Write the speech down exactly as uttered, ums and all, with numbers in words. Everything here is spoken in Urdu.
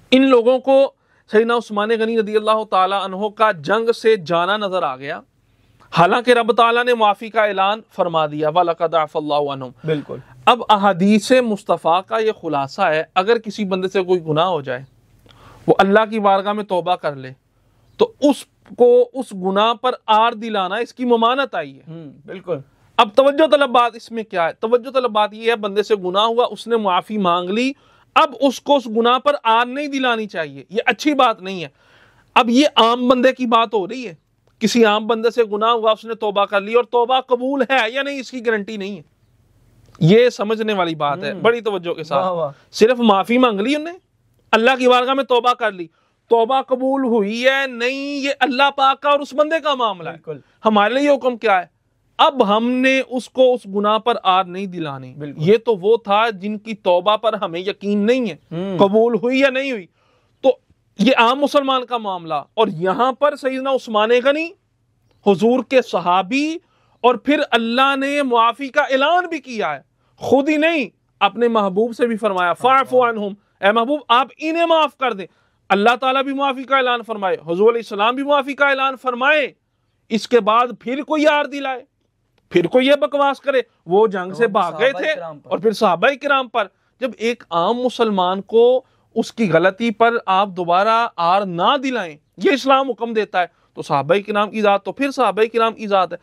ان لوگوں کو سیدنا عثمان غنی رضی اللہ تعالیٰ عنہ کا جنگ سے جانا نظر آ گیا، حالانکہ رب تعالیٰ نے معافی کا اعلان فرما دیا وَلَقَدْ عَفَا اللَّهُ عَنْهُمْ. بالکل. اب احادیث مصطفیٰ کا یہ خلاصہ ہے، اگر کسی بندے سے کوئی گناہ ہو جائے، وہ اللہ کی بارگاہ میں توبہ کر لے، تو اس کو اس گناہ پر آر دلانا اس کی ممانت آئی ہے. بالکل. اب توجہ طلب بات اس میں کیا ہے؟ توجہ طلب بات یہ ہے، بندے سے گناہ ہوا، اس نے معافی مانگ لی، اب اس کو اس گناہ پر آر نہیں دلانی چاہیے، یہ اچھی بات نہیں ہے. اب یہ عام بندے کی بات ہو رہی ہے، کسی عام بندے سے گناہ ہوا، اس نے توبہ کر لی، اور توبہ قبول ہے یا نہیں اس کی گارنٹی نہیں ہے. یہ سمجھنے والی بات ہے بڑی توجہ کے ساتھ. صرف معافی مانگ لی انہیں، اللہ کی بارگاہ میں توبہ کر لی، توبہ قبول ہوئی ہے نہیں یہ اللہ پاک کا اور اس بندے کا معاملہ ہے. ہمارے لیے حکم کیا ہے؟ اب ہم نے اس کو اس گناہ پر آر نہیں دلانی. یہ تو وہ تھا جن کی توبہ پر ہمیں یقین نہیں ہے قبول ہوئی یا نہیں ہوئی، تو یہ عام مسلمان کا معاملہ. اور یہاں پر سیدنا عثمان غنی حضور کے صحابی، اور پھر اللہ نے معافی کا اعلان بھی کیا ہے، خود ہی نہیں اپنے محبوب سے بھی فرمایا فَاعْفُ عَنْهُمْ، اے محبوب آپ انہیں معاف کر دیں. اللہ تعالیٰ بھی معافی کا اعلان فرمائے، حضور علیہ السلام بھی معافی کا اعلان فرمائے، اس کے بعد پھر کوئی یار دلائے، پھر کوئی یہ بکواس کرے. وہ جنگ سے بھاگ گئے تھے اور پھر صحابہ کرام پر. جب ایک عام مسلمان کو اس کی غلطی پر آپ دوبارہ آر نہ دلائیں، یہ اسلام حکم دیتا ہے، تو صحابہ کرام کی ذات تو پھر صحابہ کرام کی ذات ہے.